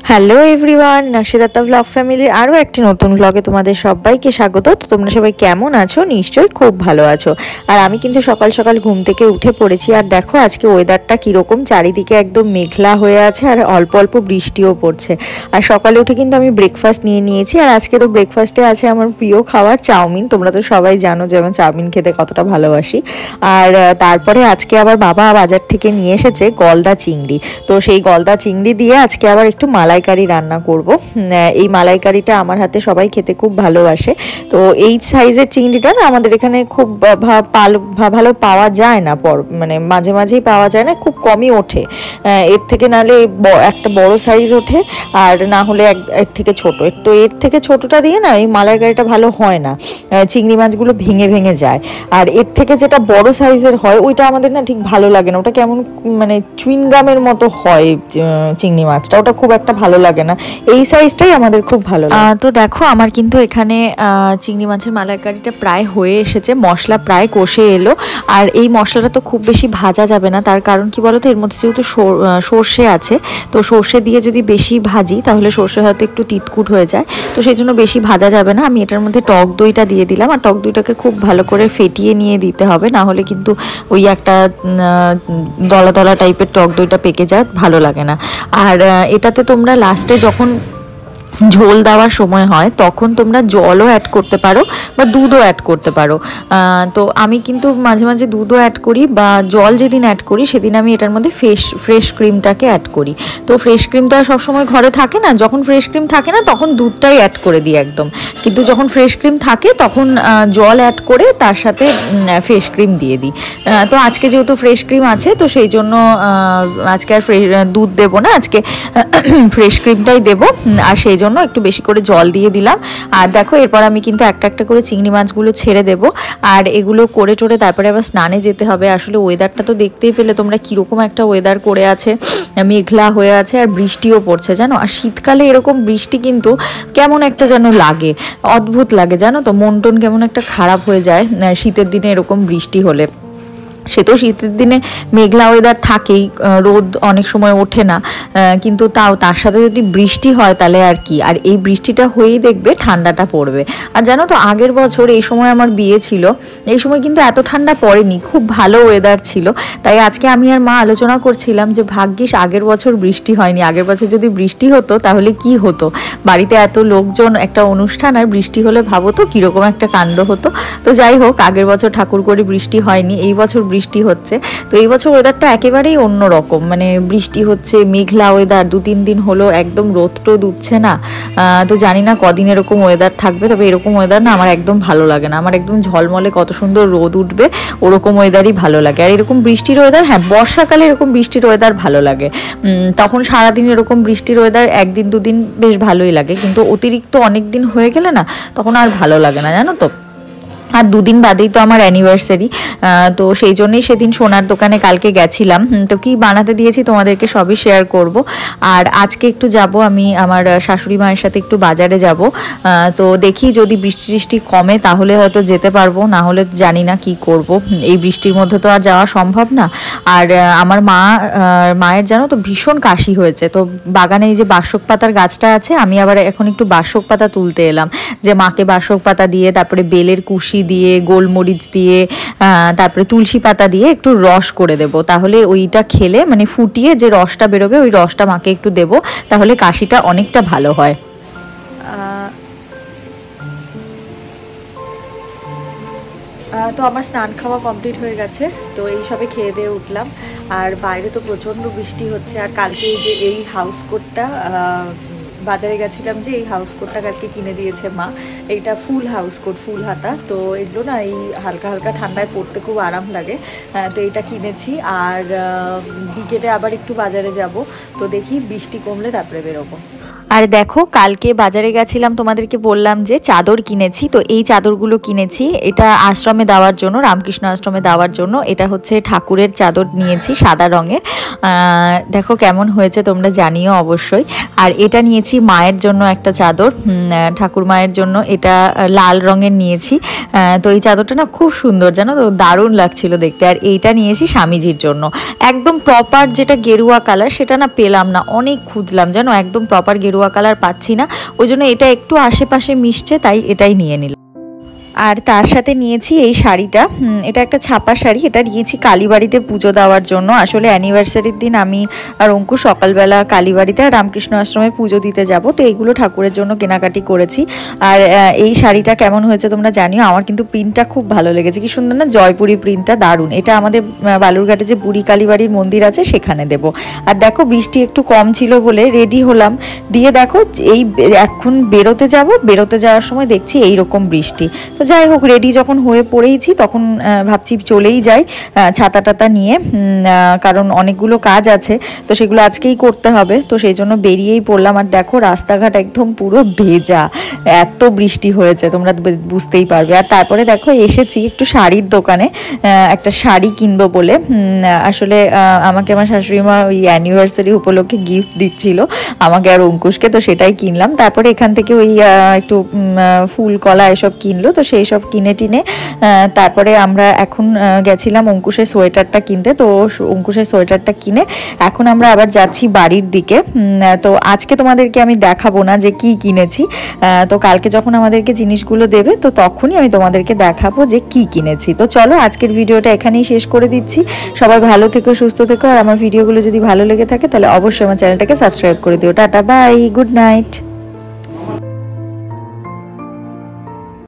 Hello everyone, নাকশিদাতা blog ফ্যামিলির আরও একটি নতুন ব্লগে তোমাদের সবাইকে স্বাগত। তো তোমরা সবাই কেমন আছো? নিশ্চয়ই খুব ভালো আছো। আর আমি কিন্তু সকাল সকাল ঘুম থেকে উঠে পড়েছি। আর দেখো আজকে ওয়েদারটা কীরকম, চারিদিকে একদম মেঘলা হয়ে আছে আর অল্প অল্প বৃষ্টিও পড়ছে। আর সকালে উঠে কিন্তু আমি ব্রেকফাস্ট নিয়ে নিয়েছি। আর আজকে তো ব্রেকফাস্টে আছে আমার প্রিয় খাবার চাউমিন। তোমরা তো সবাই জানো যে আমি চাউমিন খেতে কতটা ভালোবাসি। আর তারপরে আজকে আবার বাবা বাজার থেকে নিয়ে এসেছে গলদা চিংড়ি। তো সেই গলদা চিংড়ি দিয়ে আজকে আবার একটু মালাইকারি রান্না করব। এই মালাইকারিটা আমার হাতে সবাই খেতে খুব ভালোবাসে। তো এই সাইজের চিংড়িটা না আমাদের এখানে খুব ভালো পাওয়া যায় না, মানে মাঝে মাঝেই পাওয়া যায় না, খুব কমই ওঠে। এর থেকে নাহলে একটা বড় সাইজ ওঠে, আর না হলে এর থেকে ছোট। তো এর থেকে ছোটটা দিয়ে না এই মালাইকারিটা ভালো হয় না, চিংড়ি মাছগুলো ভেঙে ভেঙে যায়। আর এর থেকে যেটা বড় সাইজের হয় ওইটা আমাদের না ঠিক ভালো লাগে না, ওটা কেমন মানে চুইংগামের মতো হয় চিংড়ি মাছটা, ওটা খুব একটা ভালো লাগে না। এই সাইজটাই আমাদের খুব ভালো লাগে। তো দেখো আমার কিন্তু এখানে চিংড়ি মাছের মালাইকারিটা প্রায় হয়ে এসেছে, মশলা প্রায় কষে এলো। আর এই মশলাটা তো খুব বেশি ভাজা যাবে না, তার কারণ কি বলো তো, এর মধ্যে যেহেতু সর্ষে আছে, তো সর্ষে দিয়ে যদি বেশি ভাজি তাহলে সর্ষে হয়তো একটু তিতকুট হয়ে যায়, তো সেই জন্য বেশি ভাজা যাবে না। আমি এটার মধ্যে টক দইটা দিয়ে দিলাম, আর টক দইটাকে খুব ভালো করে ফেটিয়ে নিয়ে দিতে হবে, না হলে কিন্তু ওই একটা দলা দলা টাইপের টক দইটা পেকে যায়, ভালো লাগে না। আর এটাতে তোমরা লাস্টে যখন ঝোল দেওয়ার সময় হয় তখন তোমরা জলও অ্যাড করতে পারো বা দুধও অ্যাড করতে পারো। তো আমি কিন্তু মাঝে মাঝে দুধও অ্যাড করি, বা জল যেদিন অ্যাড করি সেদিন আমি এটার মধ্যে ফ্রেশ ক্রিমটাকে অ্যাড করি। তো ফ্রেশ ক্রিম তো আর সবসময় ঘরে থাকে না, যখন ফ্রেশ ক্রিম থাকে না তখন দুধটাই অ্যাড করে দিই একদম, কিন্তু যখন ফ্রেশ ক্রিম থাকে তখন জল অ্যাড করে তার সাথে ফ্রেশ ক্রিম দিয়ে দিই। তো আজকে যেহেতু ফ্রেশ ক্রিম আছে তো সেই জন্য আজকে আর দুধ দেবো না, আজকে ফ্রেশ ক্রিমটাই দেবো। আর সেই জন্য একটু বেশি করে জল দিয়ে দিলাম। আর দেখো এরপর আমি কিন্তু একটা একটা করে চিংড়ি মাছগুলো ছেড়ে দেব, আর এগুলো করে টোরে তারপরে আবার স্নানে যেতে হবে। আসলে ওয়েদারটা তো দেখতেই পেলে তোমরা কীরকম একটা ওয়েদার করে আছে, মেঘলা হয়ে আছে আর বৃষ্টিও পড়ছে জানো। আর শীতকালে এরকম বৃষ্টি কিন্তু কেমন একটা যেন লাগে, অদ্ভুত লাগে জানো তো, মন টন কেমন একটা খারাপ হয়ে যায় শীতের দিনে এরকম বৃষ্টি হলে। সে তো শীতের দিনে মেঘলা ওয়েদার থাকেই, রোদ অনেক সময় ওঠে না, কিন্তু তাও তার সাথে যদি বৃষ্টি হয় তাহলে আর কি। আর এই বৃষ্টিটা হয়েই দেখবে ঠান্ডাটা পড়বে। আর জানো তো আগের বছর এই সময় আমার বিয়ে ছিল, এই সময় কিন্তু এত ঠান্ডা পড়েনি, খুব ভালো ওয়েদার ছিল। তাই আজকে আমি আর মা আলোচনা করছিলাম যে ভাগ্যিস আগের বছর বৃষ্টি হয়নি, আগের বছর যদি বৃষ্টি হতো তাহলে কি হতো, বাড়িতে এত লোকজন, একটা অনুষ্ঠান, আর বৃষ্টি হলে ভাবো তো কীরকম একটা কাণ্ড হতো। তো যাই হোক, আগের বছর ঠাকুর করে বৃষ্টি হয়নি, এই বছর বৃষ্টি হচ্ছে। তো এই বছর ওয়েদারটা একেবারেই অন্যরকম, মানে বৃষ্টি হচ্ছে, মেঘলা ওয়েদার, 2-3 দিন হলো একদম রোদ টোদ উঠছে না। তো জানি না কদিন এরকম ওয়েদার থাকবে, তবে এরকম ওয়েদার না আমার একদম ভালো লাগে না। আমার একদম ঝলমলে কত সুন্দর রোদ উঠবে ওরকম ওয়েদারই ভালো লাগে। আর এরকম বৃষ্টির ওয়েদার, হ্যাঁ বর্ষাকালে এরকম বৃষ্টির ওয়েদার ভালো লাগে, তখন সারাদিন এরকম বৃষ্টির ওয়েদার 1-2 দিন বেশ ভালোই লাগে, কিন্তু অতিরিক্ত অনেক দিন হয়ে গেলে না তখন আর ভালো লাগে না জানো তো। আর 2 দিন বাদেই তো আমার অ্যানিভার্সারি, তো সেই জন্যই সেদিন সোনার দোকানে কালকে গেছিলাম। তো কি বানাতে দিয়েছি তোমাদেরকে সবই শেয়ার করব। আর আজকে একটু যাব আমি আমার শাশুড়ি মায়ের সাথে একটু বাজারে যাব। তো দেখি যদি বৃষ্টি টিষ্টি কমে তাহলে হয়তো যেতে পারবো, না হলে জানি না কি করব, এই বৃষ্টির মধ্যে তো আর যাওয়া সম্ভব না। আর আমার মায়ের জানো তো ভীষণ কাশি হয়েছে, তো বাগানে এই যে বাসক পাতার গাছটা আছে, আমি আবার এখন একটু বাসক পাতা তুলতে এলাম, যে মাকে বাসক পাতা দিয়ে, তারপরে বেলের কুশি দিয়ে, গোলমরিচ দিয়ে, তারপরে তুলসী পাতা দিয়ে একটু রস করে দেব, তাহলে ওইটা খেলে মানে ফুটিয়ে যে রসটা বেরোবে ওই রসটা মাকে একটু দেব, তাহলে কাশিটা অনেকটা ভালো হয়। তো আমার স্নান খাওয়া কমপ্লিট হয়ে গেছে, তো এই সবে খেয়ে দিয়ে উঠলাম। আর বাইরে তো প্রচণ্ড বৃষ্টি হচ্ছে। আর কালকে এই যে এই হাউস কোটটা বাজারে গেছিলাম, যে এই হাউস কোটটা কালকে কিনে দিয়েছে মা, এইটা ফুল হাউস কোট, ফুল হাতা। তো এগুলো না এই হালকা হালকা ঠান্ডায় পরতে খুব আরাম লাগে, তো এইটা কিনেছি। আর বিকেলে আবার একটু বাজারে যাব, তো দেখি বৃষ্টি কমলে তারপরে বেরোবো। আর দেখো কালকে বাজারে গেছিলাম, তোমাদেরকে বললাম যে চাদর কিনেছি, তো এই চাদরগুলো কিনেছি, এটা আশ্রমে দেওয়ার জন্য, রামকৃষ্ণ আশ্রমে দেওয়ার জন্য। এটা হচ্ছে ঠাকুরের চাদর নিয়েছি সাদা রঙের, দেখো কেমন হয়েছে তোমরা জানিও অবশ্যই। আর এটা নিয়েছি মায়ের জন্য একটা চাদর, ঠাকুর মায়ের জন্য, এটা লাল রঙের নিয়েছি। তো এই চাদরটা না খুব সুন্দর, জানো তো, দারুণ লাগছিল দেখতে। আর এইটা নিয়েছি স্বামীজির জন্য, একদম প্রপার যেটা গেরুয়া কালার সেটা না পেলাম না, অনেক খুঁজলাম জানো, একদম প্রপার গেরুয়া কালার পাচ্ছি না, ওই জন্য এটা একটু আশেপাশে মিশছে, তাই এটাই নিয়ে নিলাম। আর তার সাথে নিয়েছি এই শাড়িটা, এটা একটা ছাপা শাড়ি, এটা নিয়েছি কালীবাড়িতে পুজো দেওয়ার জন্য। আসলে অ্যানিভার্সারির দিন আমি আর অঙ্কু সকালবেলা কালীবাড়িতে আর রামকৃষ্ণ আশ্রমে পুজো দিতে যাব, তো এইগুলো ঠাকুরের জন্য কেনাকাটি করেছি। আর এই শাড়িটা কেমন হয়েছে তোমরা জানিও, আমার কিন্তু প্রিন্টটা খুব ভালো লেগেছে, কি সুন্দর না, জয়পুরি প্রিন্টটা দারুণ। এটা আমাদের বালুরঘাটে যে বুড়ি কালীবাড়ির মন্দির আছে সেখানে দেব। আর দেখো বৃষ্টি একটু কম ছিল বলে রেডি হলাম, দিয়ে দেখো এই এখন বেরোতে যাওয়ার সময় দেখছি এইরকম বৃষ্টি। তো যাই হোক, রেডি যখন হয়ে পড়েইছি তখন ভাবছি চলেই যাই ছাতা টাতা নিয়ে, কারণ অনেকগুলো কাজ আছে, তো সেগুলো আজকেই করতে হবে, তো সেই জন্য বেরিয়েই পড়লাম। আর দেখো রাস্তাঘাট একদম পুরো ভেজা, এত বৃষ্টি হয়েছে তোমরা বুঝতেই পারবে। আর তারপরে দেখো এসেছি একটু শাড়ির দোকানে, একটা শাড়ি কিনবো বলে। আসলে আমাকে আমার শাশুড়ি মা ওই অ্যানিভার্সারি উপলক্ষে গিফট দিচ্ছিল আমাকে আর অঙ্কুশকে, তো সেটাই কিনলাম। তারপরে এখান থেকে ওই একটু ফুল কলা এসব কিনলো, তো সেই সব কিনে টিনে তারপরে আমরা এখন গেছিলাম অঙ্কুশের সোয়েটারটা কিনতে। তো অঙ্কুশের সোয়েটারটা কিনে এখন আমরা আবার যাচ্ছি বাড়ির দিকে। তো আজকে তোমাদেরকে আমি দেখাবো না যে কি কিনেছি, তো কালকে যখন আমাদেরকে জিনিসগুলো দেবে তো তখনই আমি তোমাদেরকে দেখাবো যে কি কিনেছি। তো চলো আজকের ভিডিওটা এখানেই শেষ করে দিচ্ছি। সবাই ভালো থেকো, সুস্থ থেকো, আর আমার ভিডিওগুলো যদি ভালো লেগে থাকে তাহলে অবশ্যই আমার চ্যানেলটাকে সাবস্ক্রাইব করে দিও। Tata, bye, good night.